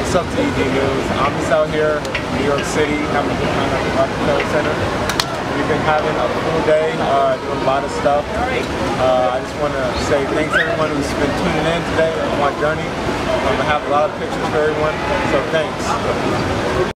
What's up to EG News? I'm just out here in New York City having a good time at the Rockefeller Center. We've been having a cool day, doing a lot of stuff. I just want to say thanks to everyone who's been tuning in today on my journey. I have a lot of pictures for everyone, so thanks.